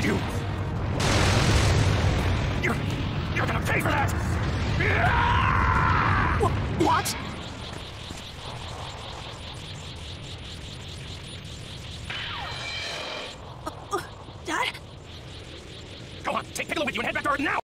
you! You're gonna pay for that! What? Dad? Go on, take Piccolo with you and head back to Earth now!